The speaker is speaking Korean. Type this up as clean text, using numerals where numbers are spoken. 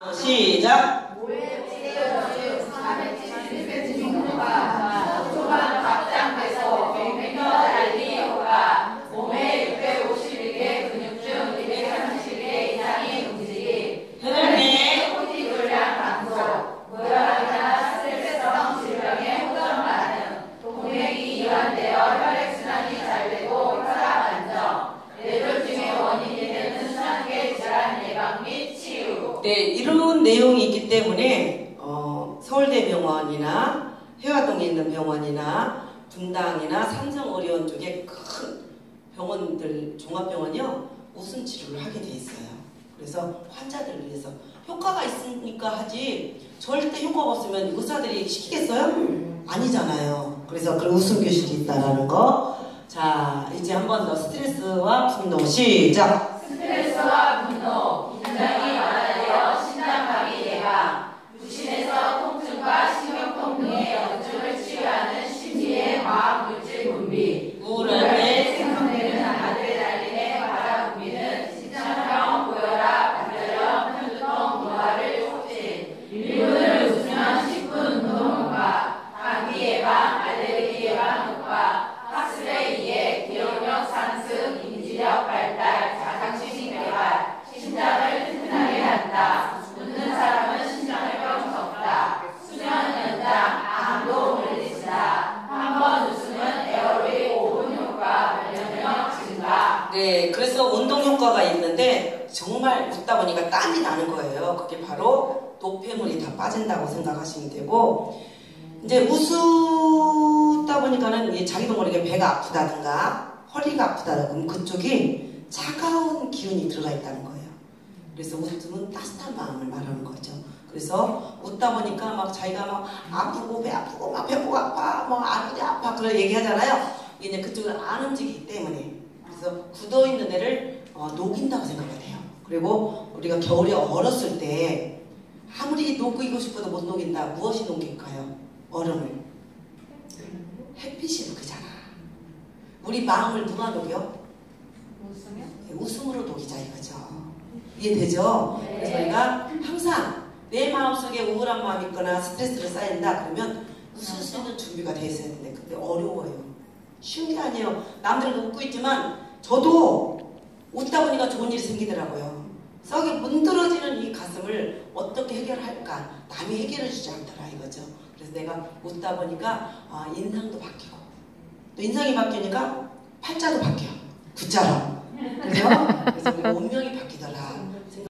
시작! 네, 이런 내용이 있기 때문에 서울대병원이나 해화동에 있는 병원이나 분당이나 삼성의료원 쪽에 큰 병원들, 종합병원이요 우선 치료를 하게 돼 있어요. 그래서 환자들을 위해서 효과가 있으니까 하지 절대 효과가 없으면 의사들이 시키겠어요? 아니잖아요. 그래서 그런 웃음 교실이 있다라는 거. 자, 이제 한 번 더 스트레스와 분노 시작! 스트레스와 분노, 긴장이 완화되어 신장마비 예방, 부신에서 통증과 신경통 등의 염증을 치유하는 신비의 화학물질 분비, 우울할 때 생성되는 아드레날린의 과다 분비는 신장병, 고혈압, 관절염, 혈두통, 노화를 촉진, 1분을 웃으면 10분 운동 효과, 감기 예방, 알레르기 예방 효과, 학습에 의해 기억력 상승, 인지력 발달, 자각지식 개발, 심장을 튼튼하게 한다. 웃는 사람은 심장병 적다. 수면 연장, 암도 물리친다. 한 번 웃으면 에어로빅 5분 효과, 면역력 증가. 네, 그래서 운동 효과가 있는데 정말 웃다 보니까 땀이 나는 거예요. 그게 바로 노폐물이 다 빠진다고 생각하시면 되고, 이제 웃다 보니까는 자기도 모르게 배가 아프다든가 허리가 아프다든가 그럼 그쪽이 차가운 기운이 들어가 있다는 거예요. 그래서 웃음은 따뜻한 마음을 말하는 거죠. 그래서 웃다 보니까 막 자기가 막 아프고 배 아프고 막 배고가 아파 뭐 아프지 아파 그런 얘기하잖아요. 이제 그쪽을 안 움직이기 때문에. 그래서 굳어있는 데를 녹인다고 생각을 해요. 그리고 우리가 겨울에 얼었을 때 아무리 녹이고 싶어도 못 녹인다. 무엇이 녹일까요? 얼음을. 햇빛이 녹이잖아. 우리 마음을 누가 녹여? 웃으면? 웃음으로 녹이자 이거죠. 이해되죠? 네. 그래서 우리가 항상 내 마음속에 우울한 마음이 있거나 스트레스를 쌓인다 그러면 웃을 수 있는 준비가 돼 있어야 되는데 근데 어려워요. 쉬운 게 아니에요. 남들은 웃고 있지만 저도 웃다 보니까 좋은 일이 생기더라고요. 썩이 문드러지는 이 가슴을 어떻게 해결할까? 남이 해결해 주지 않더라 이거죠. 그래서 내가 웃다 보니까 인상도 바뀌고 또 인상이 바뀌니까 팔자도 바뀌어. 굿자로. 그죠? 그래서 운명이 바뀌더라.